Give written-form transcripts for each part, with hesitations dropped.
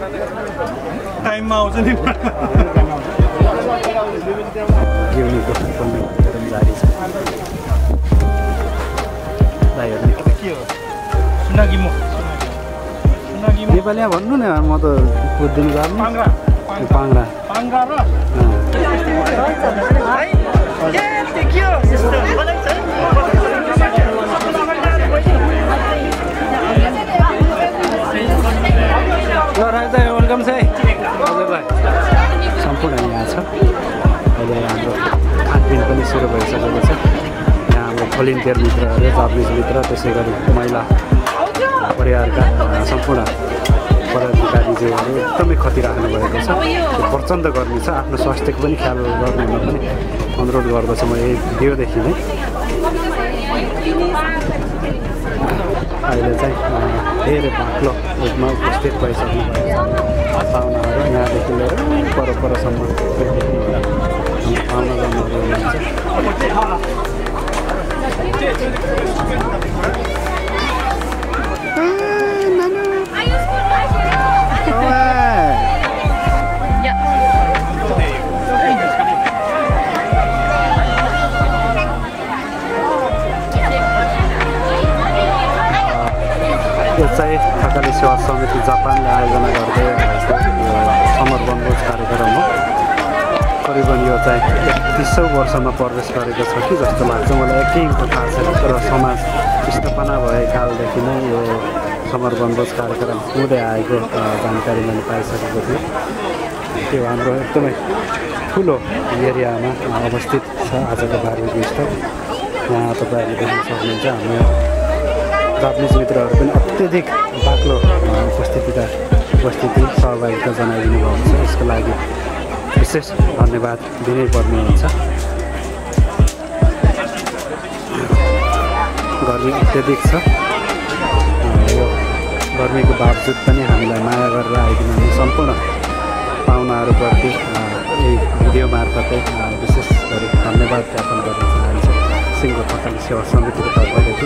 टाइममा आउँछ नि जिउनीको पनि एकदम जारी छ दाइहरुले के हो सुनागी म नेपालीमा भन्नु न म त बुझ्दिन जान्नु पाङ्ग्रा पाङ्ग्रा पाङ्ग्रा र ल राख्दा वेलकम छ है सम्पूर्ण यहाँ छ अहिले हाम्रो खानपिन पनि सुरु भइसकेको छ यहाँ हाम्रो भोलिन्टियर मित्रहरू जापानिज मित्र त्यसै गरी महिला परिवारका सम्पूर्ण पदाधिकारीज्यूहरू एकदमै खतिराख्नु भएको छ त्यो प्रचण्ड गर्मी छ आफ्नो स्वास्थ्यको पनि ख्याल गर्नुमा पनि अनुरोध गर्दछु म यही भिडियोदेखि नै अहिले चाहिँ धेरै बाक्लो रूपमा उपस्थित भइसक्नु भएको छ पाहुनाहरू यहाँदेखि लिएर परसम्म पाहुना जानुहुँदो हुनुहुन्छ यो चाहिँ थकाली सेवा समिति जापानले आयोजना गर्दै समर वनभोज कार्यक्रम हो करिबन यो चाहिँ 31औं वर्षमा प्रवेश गरेको छ कि जस्तो लाग्छ मलाई एकीको थाहा छैन तर समाज स्थापना भए कालदेखि नै यो समर वनभोज कार्यक्रम हुँदै आएको जानकारी मैले पाइसकेको थिएँ त्यो हाम्रो एकदमै ठुलो एरियामा अवस्थित छ आजको बारबेक्यू स्थल यहाँ तपाईँहरूले देख्न सक्नुहुन्छ हाम्रो जापानिज मित्रहरू पनि अत्यधिक बाक्लो उपस्थिति सहभागिता जनाइदिनु भएको छ यसको लागि विशेष धन्यवाद दिनै पर्ने हुन्छ गर्मी अत्यधिक छ यो गर्मीको बावजुद पनि हामीलाई माया गरेर आइदिनु सम्पूर्ण पाहुनाहरूप्रति यही भिडियो मार्फतै विशेष गरी धन्यवाद ज्ञापन गर्न चाहन्छु सिङ्गो थकाली सेवा समितिको तर्फदेखि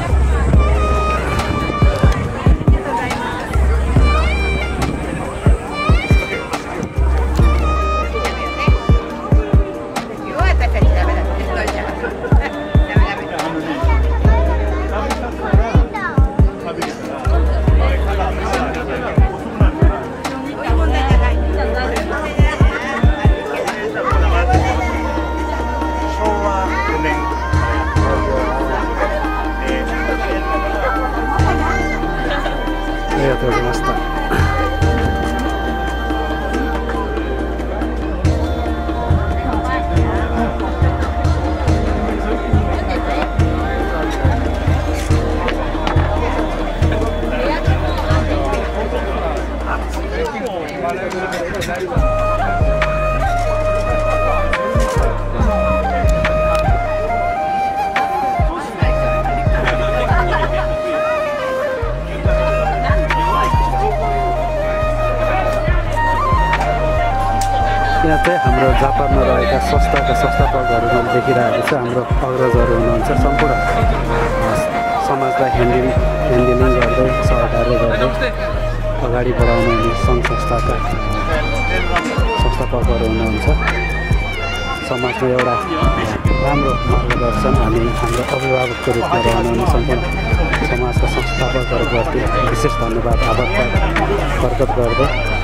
यहाँ चाहिँ हाम्रो जापानमा रहेका संस्थापकहरू मैले देखिरहेको छु हाम्रो अग्रजहरू हुनुहुन्छ सम्पूर्ण समाजलाई ह्यान्डलिङ गर्दै सहकार्य गर्दै अगाडि बढाउनु हुने सङ्घ संस्थाका संस्थापकहरू हुनुहुन्छ समाजमा एउटा राम्रो मार्गदर्शन अनि हाम्रो अभिभावकको रूपमा रहनुहुने सम्पूर्ण समाजका संस्थापकहरूप्रति विशेष धन्यवाद आभार प्रकट गर्दै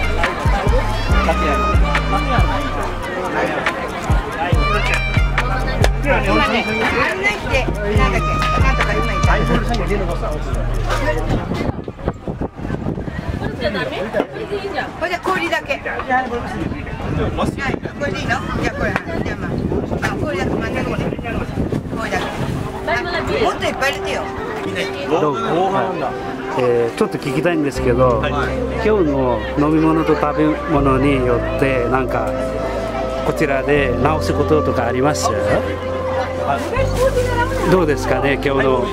ちょっと聞きたいんですけど、今日の飲み物と食べ物によってなんかこちらで直すこととかあります？どうですかね今日の。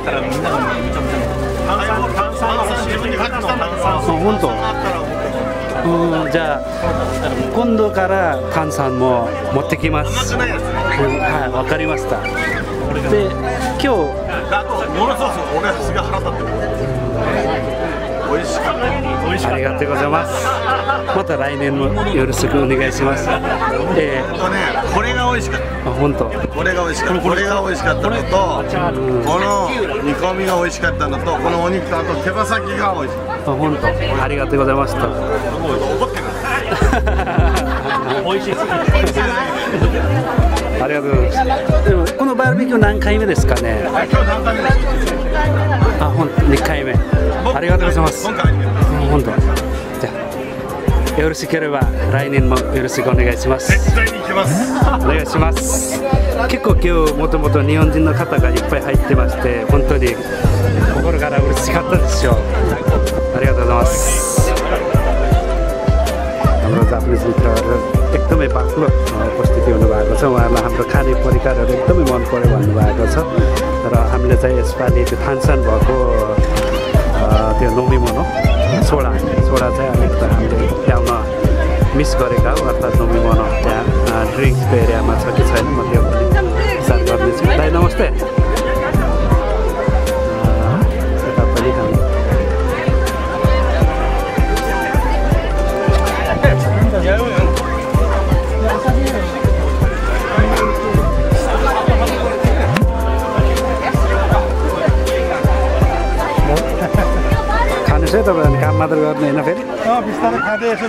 本当。じゃあ今度から炭酸も持ってきます。はい、わかりました。で今日モノソース俺すげえ腹立ってる。美味しありがとうございます。また来年もよろしくお願いします。 これが美味しかった。 本当。 これが美味しかった。これが美味しかったのと、この煮込みが美味しかったのと、このお肉とあと手羽先が美味しかった。 本当。ありがとうございました。 怒ってる。 美味しいです。 ありがとうございます。でもこのバーベキュー何回目ですかね。 今日何回目ですか。 あ、2回目。ありがとうございます。 今回本当。じゃあよろしければ来年もよろしくお願いします。 絶対に行きます。 お願いします。結構今日もともと日本人の方がいっぱい入ってまして、本当に心から嬉しかったですよ。ありがとうございます。हाम्रो जापानिज मित्रहरू एकदमै बाक्लो उपस्थिति हुनुभएको छ। उहाँहरूलाई हाम्रो खाने परिकारहरू एकदमै मन पर्यो भन्नुभएको छ र हामीले चाहिँ यसपालि त्यो थानसान भएको त्यो नोमिमोनो सोडा चाहिँ अलिकति हामीले ल्याउन मिस गरेका हो, अर्थात् नोमिमोनो त्यहाँ ड्रिङ्क्सको एरियामा छ कि छैन म त्यो पनि विचार गर्नेछु। दाइ नमस्ते। यता पनि हामी खानुहोस् है तपाईँहरू, काम मात्र गर्ने होइन फेरि बिस्तारै खाँदै यसो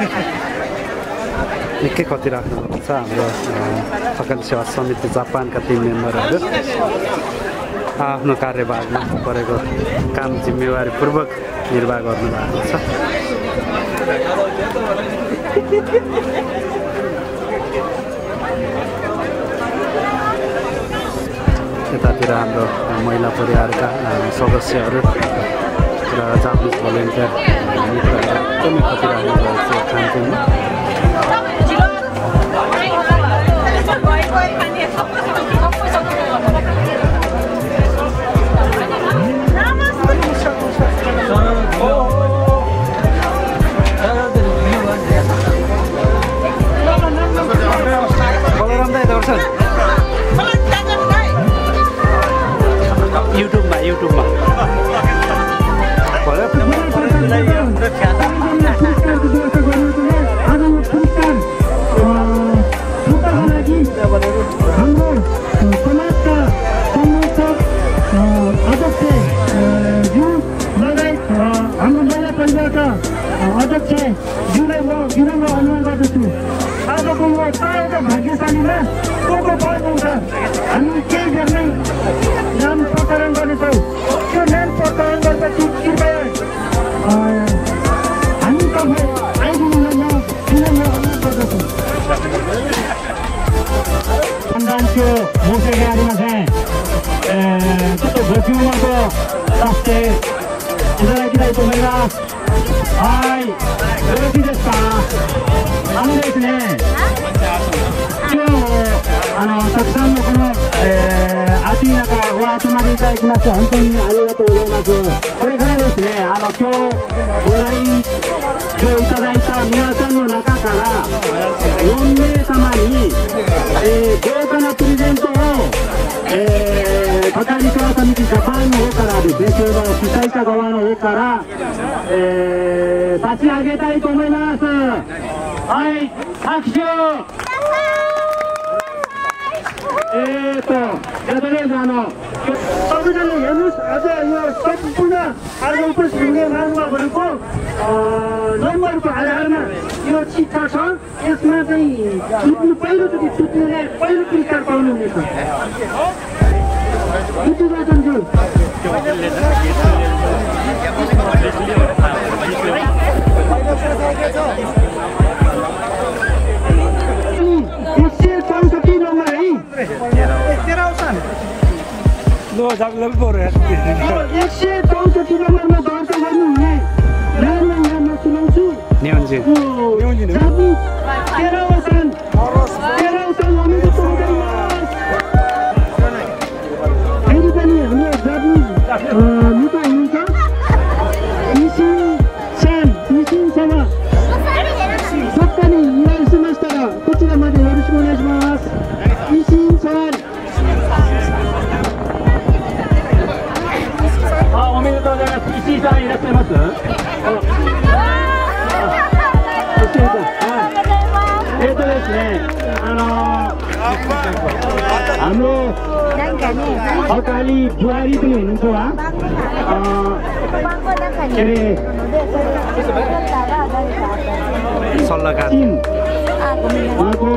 निकै कति राख्नुपर्छ। हाम्रो थकाली सेवा समिति जापानका टिम मेम्बरहरू आफ्नो कार्यभागमा परेको काम जिम्मेवारीपूर्वक निर्वाह गर्नुभएको छ। यतातिर हाम्रो महिला परिवारका सदस्यहरू र जापानिज भोलिन्टियर मित्रहरू एकदमै खटिरहनु भएको छ खानपिनमा। बलराम दाइ दर्शन युट्युबमा भाग्यशालीमा को पाउनुहुन्छ। हामी केही गर्ने नाम प्रकरण गर्नेछौँ। त्यो नाम प्रकरण गरेपछि कृपया हामी तपाईँ आइदिनुहुन्न किन म अनुरोध गर्दछु। खानदानको मुख्य गाडीमा चाहिँ त्यस्तो भोकिउमाको रास्ते इधर तुम्हेरा हाय रोटी जस्ता हामीले चाहिँ त्यो तत्काल को आदिनाका वातमारी चाहिँ किन चाहिँ हन्तनी आलियातो उयोनाको परिखराですね今日ご来場いただいた皆さんの中から4名様に豪華なプレゼントを高見川上ジャパンの方からですね、主催者側の方から差し上げたいと思います。はい、拍手を。じゃあとりあえずसबैजना हेर्नुहोस् अझ यो सम्पूर्ण आज उपस्थित हुने महानुभावहरूको नम्बरको आधारमा यो चिठा छ। यसमा चाहिँ पहिलोचोटि छुट्नेले पहिलो पुरस्कार पाउनुहुनेछ। लो जाग्ला पो रे 164 नम्बरमा दर्ता गर्नुहुने नाम यहाँ सुनाउँछु। नियन्जी तेरावसान अनुरोध गर्दैछ। फेरि पनि हाम्रो जापानिज मित्र हुनुहुन्छ निसिन sama Sokani yang semesta kucing mati harus menulis mas isin san. Ah, おめでとうございます。石井さんいらっしゃいます。 हाम्रो थकाली बुहारी पनि हुनुहुन्छ उहाँ के अरे सल्लाहकार उहाँको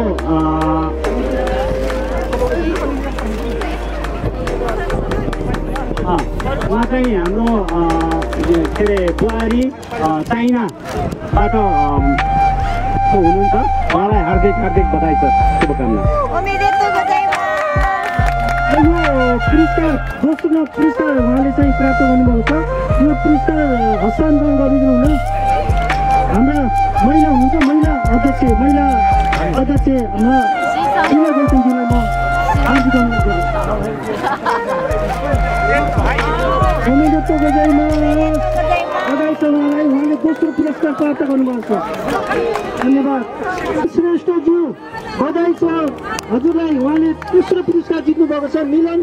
उहाँ चाहिँ हाम्रो के अरे बुहारी चाइनाबाट हुनुहुन्छ उहाँलाई हार्दिक हार्दिक बधाई छ शुभकामना यो पुरस्कार दोस्रो पुरस्कार उहाँले चाहिँ प्राप्त गर्नुभएको छ यो पुरस्कार हस्तान्तरण गरिदिनु हुन हाम्रा महिला हुनुहुन्छ महिला अध्यक्ष शीला गौतमजीलाई म हार्दिक अनुरोध गर्छु बधाई छ उहाँलाई उहाँले दोस्रो पुरस्कार प्राप्त गर्नुभएको छ धन्यवाद श्रेष्ठज्यू बधाई छ हजुरलाई उहाँले तेस्रो पुरस्कार जित्नु भएको छ मिलन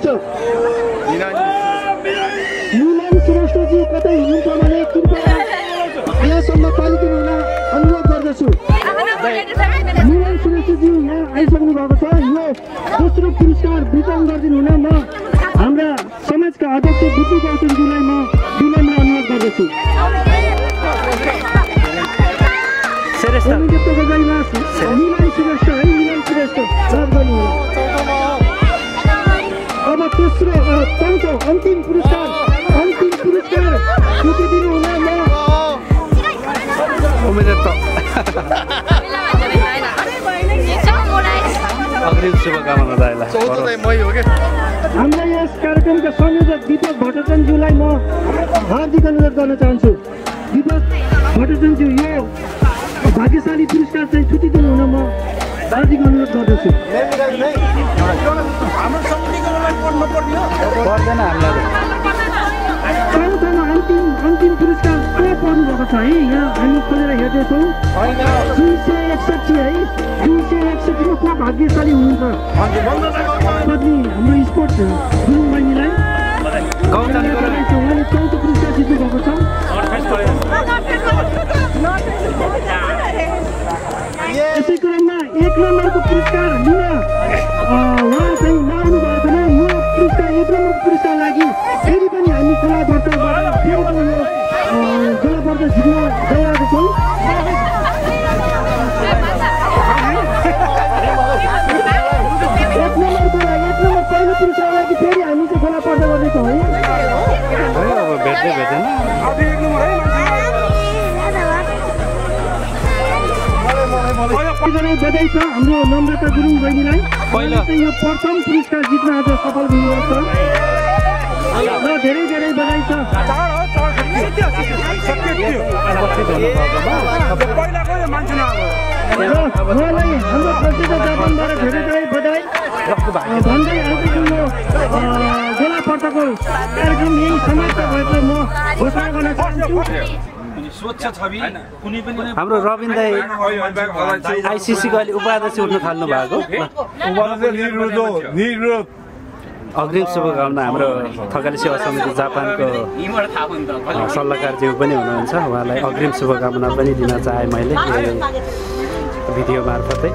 श्रेष्ठजी कतै हुनुहुन्छ भने कृपया यहाँसम्म पालिदिनु हुन अनुरोध गर्दछु मिलन श्रेष्ठजी यहाँ आइसक्नु भएको छ यो दोस्रो पुरस्कार वितरण गरिदिनु हुन म हाम्रा समाजका अध्यक्ष बुद्धि गौतमजीलाई म विनम्र अनुरोध गर्दछु अब तेस्रो चौथो अन्तिम पुरस्कार छुटिदिनु हुन म अग्रिम शुभकामना दाइलाई हाम्रा यस कार्यक्रमका संयोजक दीपक भट्टाचार्यज्यूलाई म हार्दिक अनुरोध गर्न चाहन्छु दीपक भट्टाचार्यज्यू यो भाग्यशाली पुरस्कार चाहिँ छुटिदिनु हुन म हार्दिक अनुरोध गर्दछु चौथोमा अन्तिम पुरस्कार को पर्नुभएको छ है यहाँ हामी खोलेर हेर्दैछौँ 261 है 261 को भाग्यशाली हुनुहुन्छ पत्नी हाम्रो स्पोर्ट्स गुरुङ बहिनीलाई उहाँले चौथो पुरस्कार जित्नु भएको छ यसै क्रममा 1 नम्बरको पुरस्कार लिन उहाँ चाहिँ नआउनु भएकोमा यो पुरस्कार 1 नम्बरको पुरस्कार लागि फेरि पनि हामी खोला बर्तबाट फेरि पनि यो खोला बर्त जित्न गइरहेको छौँ एक नम्बर पहिलो पुरस्कार लागि फेरि हामी चाहिँ खोला पर्दा गर्दैछौँ है बधाई छ हाम्रो नम्रता गुरुङ बहिनीलाई यो प्रथम पुरस्कार जित्न आज सफल हुनुभएको छ र धेरै धेरै बधाई छ उहाँलाई हाम्रो प्रसिद्ध जापानबाट धेरै धेरै बधाई भन्दै आजको यो गोला पर्दाको कार्यक्रम यही समाप्त भएको म घोषणा गर्न चाहन्छु हाम्रो रविन दाई आइसिसीको अहिले उपाध्यक्ष उठ्न थाल्नु भएको अग्रिम शुभकामना हाम्रो थकाली सेवा समिति जापानको सल्लाहकारज्यू पनि हुनुहुन्छ उहाँलाई अग्रिम शुभकामना पनि दिन चाहे मैले भिडियो मार्फतै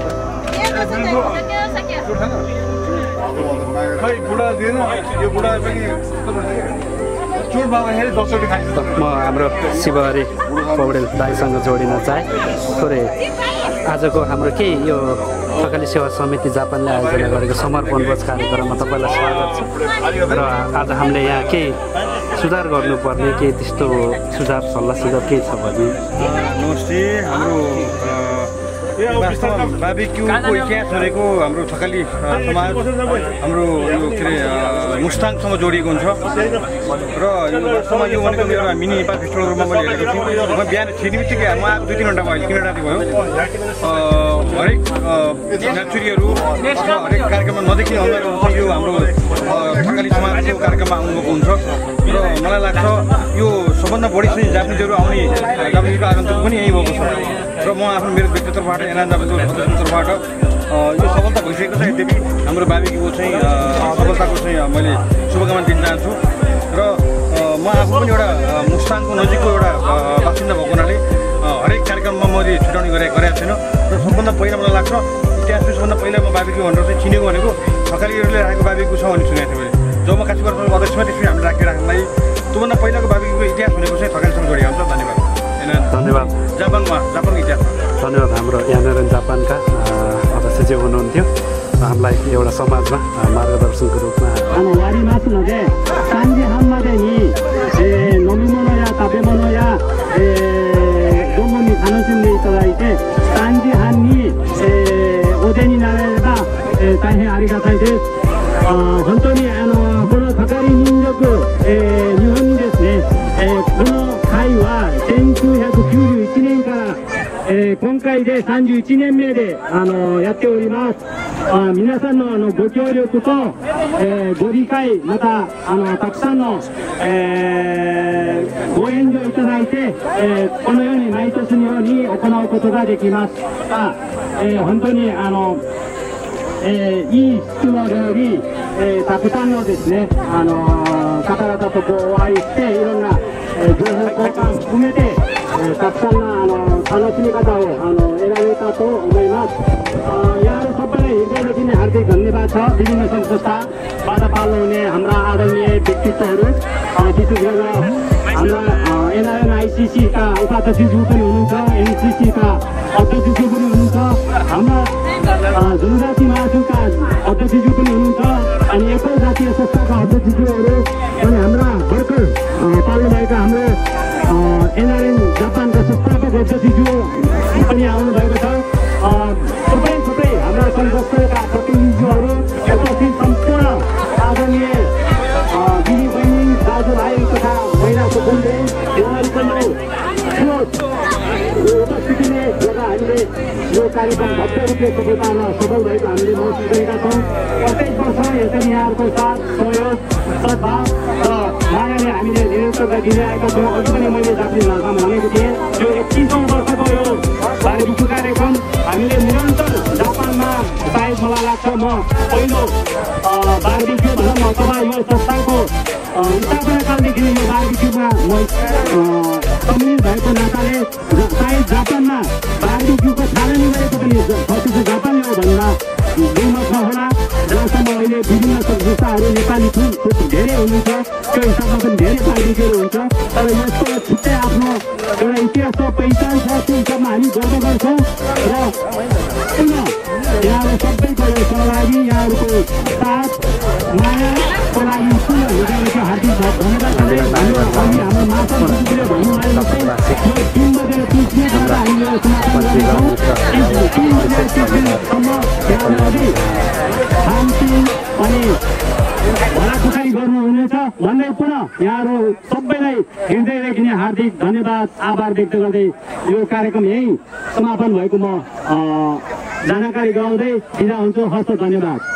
म हाम्रो शिवहरी पौडेल दाईसँग जोडिन चाहे थोरै आजको हाम्रो केही यो थकाली सेवा समिति जापानले आयोजना गरेको समर्पण भोज कार्यक्रममा तपाईँलाई स्वागत छ र आज हामीले यहाँ केही सुधार गर्नुपर्ने केही त्यस्तो सुझाव सल्लाह सुझाव केही छ भने नमस्ते हाम्रो वास्तवमा बार्बिक्युको इतिहास भनेको हाम्रो थकाली समाज हाम्रो यो के अरे मुस्ताङसँग जोडिएको हुन्छ र यो वास्तवमा यो भनेको एउटा मिनी नेपाल फेस्टिभलको रूपमा मैले हेरेको थिएँ म बिहान छिर्ने बित्तिकै म आएको 2-3 घन्टामा अहिले 3 राति भयो हरेक नाचुरीहरू हरेक कार्यक्रममा नदेखिने अनुहारहरू चाहिँ यो हाम्रो थकाली समाजको कार्यक्रममा आउनुभएको हुन्छ र मलाई लाग्छ यो सबभन्दा बढी चाहिँ जापानिजहरू आउने जापानिजको आगन्तुक पनि यही भएको छ र म आफ्नो मेरो व्यक्तित्वबाट एनान जापानिजको सदस्यत्वबाट यो सफलता भइसकेको छ यद्यपि हाम्रो बार्बिक्युको चाहिँ सफलताको चाहिँ मैले शुभकामना दिन चाहन्छु र म आफू पनि एउटा मुस्ताङको नजिकको एउटा बासिन्दा भएको हुनाले हरेक कार्यक्रममा म मैले छुट्याउने गरेको छैन र सबभन्दा पहिला मलाई लाग्छ इतिहासमा सबभन्दा पहिला म बार्बिक्यू भनेर चाहिँ चिनेको भनेको थकालीहरूले राखेको बार्बिक्यू छ भन्ने सुनेको थिएँ मैले जब म काशीबाट अध्यक्षमा त्यसरी हामीले राख्नलाई त्योभन्दा पहिलाको बार्बिक्यूको इतिहास भनेको चाहिँ थकालीसँग जोडिएको हुन्छ धन्यवाद धन्यवाद जापानको इतिहास धन्यवाद हाम्रो यहाँनिर जापानका अध्यक्षजी हुनुहुन्थ्यो हामीलाई एउटा समाजमा मार्गदर्शनको रूपमा やりますので3時半までに、飲み物や食べ物や、存分に楽しんでいただいて3時半に、お出になれれば、大変ありがたいです。本当にこのかかり民族、日本にですね、この会は1991年から、今回で31年目でやっております。皆さんのご協力と、ご理解またたくさんの、ご援助いただいて、このように毎年のように行うことができました。本当にいい質の料理、たくさんのですね、方々とお会いしていろんな、情報交換含めて、たくさんの楽しみ方を得られたと思います。यहाँ सबैलाई हृदयदेखि नै हार्दिक धन्यवाद छ। विभिन्न सङ्घ संस्था बाधा पाल्नु हुने हाम्रा आदरणीय व्यक्तित्वहरू विशेष गरेर हाम्रा एनआरएनआइसिसी का उपाध्यक्षज्यू पनि हुनुहुन्छ, एनसिसी का अध्यक्षज्यू पनि हुनुहुन्छ, हाम्रा जनजाति महासङ्घका अध्यक्षज्यू पनि हुनुहुन्छ अनि एकै जातीय संस्थाका अध्यक्षज्यूहरू अनि हाम्रा भर्खर पाल्नुभएका हाम्रो एनआरएन जापानका संस्थापक अध्यक्षज्यू पनि आउनुभएको छ। थुप्रै हाम्रा सङ्घ संस्थाका प्रतिनिधिहरू उपस्थित सम्पूर्ण आदरणीय दिदी बहिनी दाजुभाइ तथा महिला सदस्य उहाँहरूको उपस्थितिले गर्दा हामीले यो कार्यक्रम भव्य रूपले सफलतामा सफल भएको हामीले महसुस गरेका छौँ। प्रत्येक वर्ष यसरी यहाँहरूको साथ सहयोग सद्भाव र मायाले हामीले निरन्तर दिइरहेका छौँ। अघि पनि मैले जापानी भाषामा भनेको थिएँ यो 31औं वर्षको यो बार्बिक्यू कार्यक्रम हामीले निरन्तर जापानमा सायद मलाई लाग्छ म पहिलो बार्बिक्यू भनौँ अथवा यो संस्थाको स्थापना कालदेखि यो बार्बिक्यूमा म सम्मिलित भएको नाताले सायद जापानमा बार्बिक्यूको थालनी गरेको पनि फर्स्ट जापानले हो भन्दा दुईमत नहोला। जहाँसम्म अहिले विभिन्न संस्थाहरू नेपाली धेरै हुनुहुन्छ त्यो हिसाबमा पनि धेरै बार्बिक्यूहरू हुन्छ तर यसको छुट्टै आफ्नो एउटा इतिहास र पहिचान छ त्यो हिसाबमा हामी गर्व गर्छौँ र पुनः यहाँहरू सबैको सहभागी यहाँहरूको साथ मायाको लागि पुनः हृदयदेखि हार्दिक धन्यवाद हाम्रो माता भन्नुभयो जस्तै यो 3 बजेर 30 मिनटमा हामीले समापन गर्छौँ। 3 बजेर 30 मिनटसम्म यहाँहरूले शान्ति अनि भलाकुसारी गर्नुहुनेछ भन्दै पुनः यहाँहरू सबैलाई हृदयदेखि नै हार्दिक धन्यवाद आभार व्यक्त गर्दै यो कार्यक्रम यही समापन भएको म जानकारी गराउँदै बिदा हुन्छु। हस्त धन्यवाद।